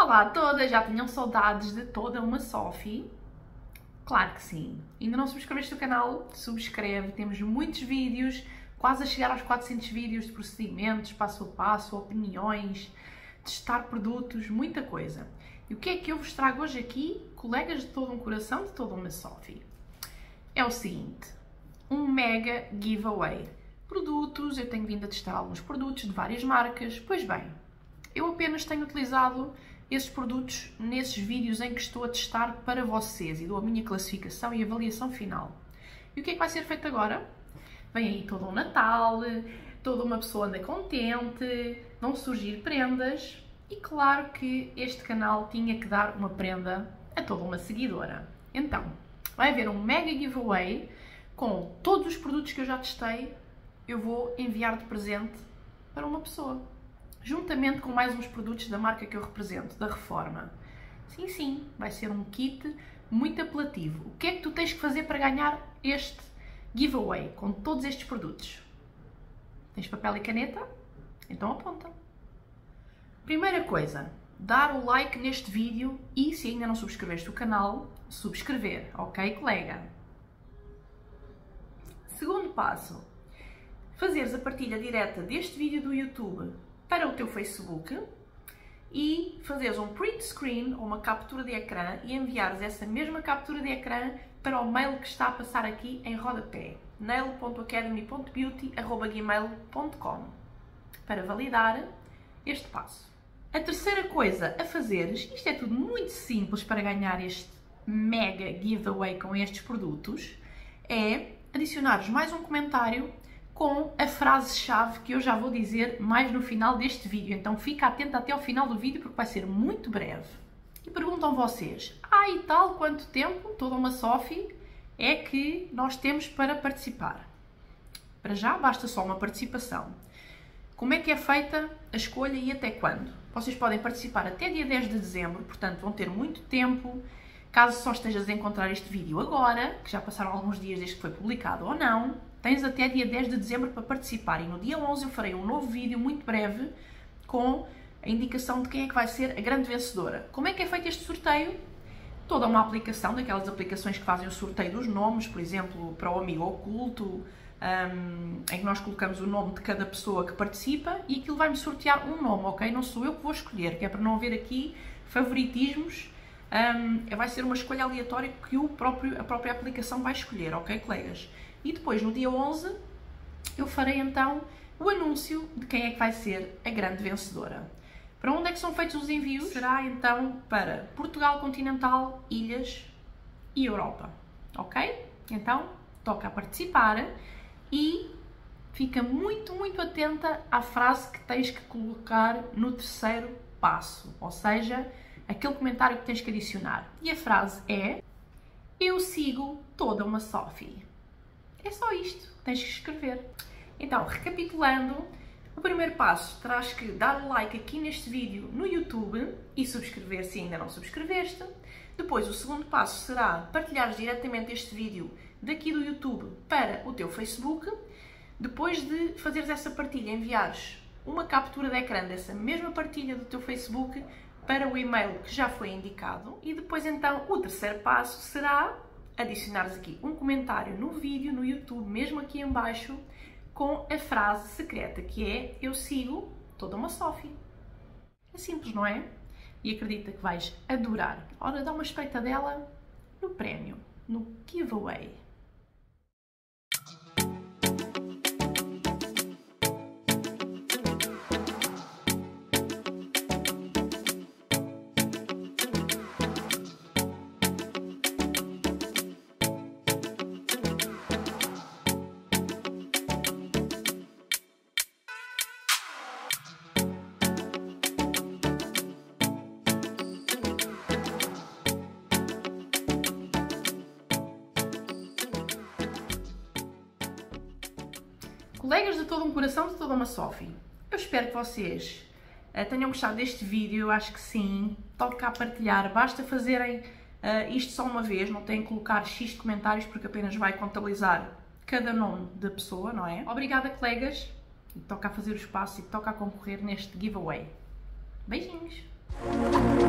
Olá a todas, já tinham saudades de toda uma Sophie? Claro que sim. Ainda não subscreveste o canal? Subscreve, temos muitos vídeos, quase a chegar aos 400 vídeos de procedimentos, passo a passo, opiniões, testar produtos, muita coisa. E o que é que eu vos trago hoje aqui, colegas de todo um coração, de toda uma Sophie? É o seguinte, um mega giveaway. Produtos, eu tenho vindo a testar alguns produtos de várias marcas, pois bem, eu apenas tenho utilizado esses produtos nesses vídeos em que estou a testar para vocês e dou a minha classificação e avaliação final. E o que é que vai ser feito agora? Vem aí todo um Natal, toda uma pessoa anda contente, vão surgir prendas e claro que este canal tinha que dar uma prenda a toda uma seguidora. Então, vai haver um mega giveaway com todos os produtos que eu já testei, eu vou enviar de presente para uma pessoa. Juntamente com mais uns produtos da marca que eu represento, da Reforma. Sim, sim, vai ser um kit muito apelativo. O que é que tu tens que fazer para ganhar este giveaway com todos estes produtos? Tens papel e caneta? Então aponta. Primeira coisa, dar o like neste vídeo e, se ainda não subscreveste o canal, subscrever, ok, colega? Segundo passo, fazeres a partilha direta deste vídeo do YouTube para o teu Facebook e fazeres um print screen ou uma captura de ecrã e enviares essa mesma captura de ecrã para o mail que está a passar aqui em rodapé, nail.academy.beauty@gmail.com, para validar este passo. A terceira coisa a fazeres, isto é tudo muito simples para ganhar este mega giveaway com estes produtos, é adicionares mais um comentário com a frase-chave que eu já vou dizer mais no final deste vídeo. Então fica atento até ao final do vídeo porque vai ser muito breve. E perguntam vocês, e tal, quanto tempo, toda uma Sophie, é que nós temos para participar? Para já basta só uma participação. Como é que é feita a escolha e até quando? Vocês podem participar até dia 10 de dezembro, portanto vão ter muito tempo. Caso só estejas a encontrar este vídeo agora, que já passaram alguns dias desde que foi publicado ou não, tens até dia 10 de dezembro para participar e no dia 11 eu farei um novo vídeo muito breve com a indicação de quem é que vai ser a grande vencedora. Como é que é feito este sorteio? Toda uma aplicação, daquelas aplicações que fazem o sorteio dos nomes, por exemplo, para o amigo oculto, em que nós colocamos o nome de cada pessoa que participa e aquilo vai-me sortear um nome, ok? Não sou eu que vou escolher, que é para não haver aqui favoritismos. Vai ser uma escolha aleatória que a própria aplicação vai escolher, ok, colegas? E depois, no dia 11, eu farei então o anúncio de quem é que vai ser a grande vencedora. Para onde é que são feitos os envios? Será então para Portugal continental, ilhas e Europa, ok? Então, toca a participar e fica muito, muito atenta à frase que tens que colocar no terceiro passo, ou seja, aquele comentário que tens que adicionar. E a frase é: eu sigo toda uma Sophie. É só isto, tens que escrever. Então, recapitulando, o primeiro passo, terás que dar o like aqui neste vídeo no YouTube e subscrever se ainda não subscreveste. Depois, o segundo passo será partilhares diretamente este vídeo daqui do YouTube para o teu Facebook. Depois de fazeres essa partilha, enviares uma captura de ecrã dessa mesma partilha do teu Facebook para o e-mail que já foi indicado. E depois, então, o terceiro passo será adicionares aqui um comentário no vídeo, no YouTube, mesmo aqui em baixo, com a frase secreta, que é: eu sigo toda uma Sophie. É simples, não é? E acredita que vais adorar. Ora, dá uma espreitadela no prémio, no giveaway. Colegas de todo um coração, de toda uma Sophie, eu espero que vocês tenham gostado deste vídeo, eu acho que sim. Toca a partilhar, basta fazerem isto só uma vez, não têm que colocar X de comentários porque apenas vai contabilizar cada nome da pessoa, não é? Obrigada, colegas, e toca a fazer o espaço e toca a concorrer neste giveaway. Beijinhos!